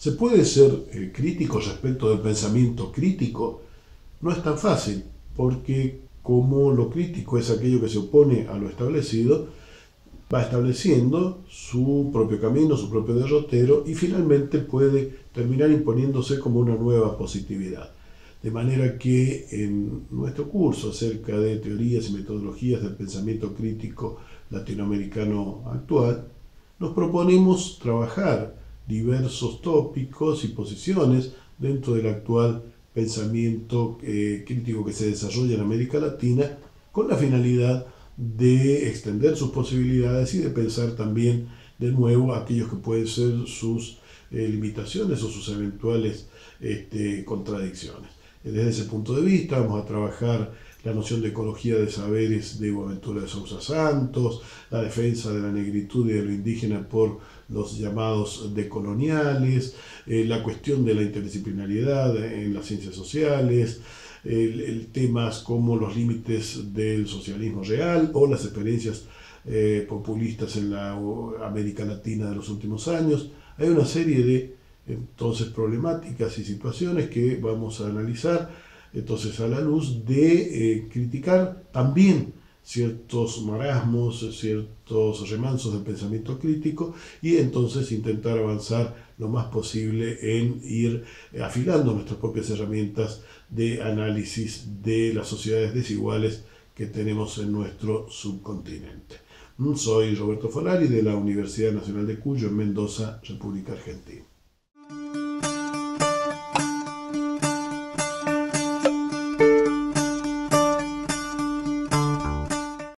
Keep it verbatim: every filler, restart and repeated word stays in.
¿Se puede ser eh, crítico respecto del pensamiento crítico? No es tan fácil, porque como lo crítico es aquello que se opone a lo establecido, va estableciendo su propio camino, su propio derrotero, y finalmente puede terminar imponiéndose como una nueva positividad. De manera que en nuestro curso acerca de teorías y metodologías del pensamiento crítico latinoamericano actual, nos proponemos trabajar diversos tópicos y posiciones dentro del actual pensamiento eh, crítico que se desarrolla en América Latina, con la finalidad de extender sus posibilidades y de pensar también de nuevo aquellos que pueden ser sus eh, limitaciones o sus eventuales este, contradicciones. Desde ese punto de vista vamos a trabajar la noción de ecología de saberes de Boaventura de Sousa Santos, la defensa de la negritud y de lo indígena por los llamados decoloniales, eh, la cuestión de la interdisciplinariedad en las ciencias sociales, el, el temas como los límites del socialismo real o las experiencias eh, populistas en la América Latina de los últimos años. Hay una serie de entonces problemáticas y situaciones que vamos a analizar entonces a la luz de eh, criticar también ciertos marasmos, ciertos remansos del pensamiento crítico, y entonces intentar avanzar lo más posible en ir afilando nuestras propias herramientas de análisis de las sociedades desiguales que tenemos en nuestro subcontinente. Soy Roberto Folari de la Universidad Nacional de Cuyo en Mendoza, República Argentina.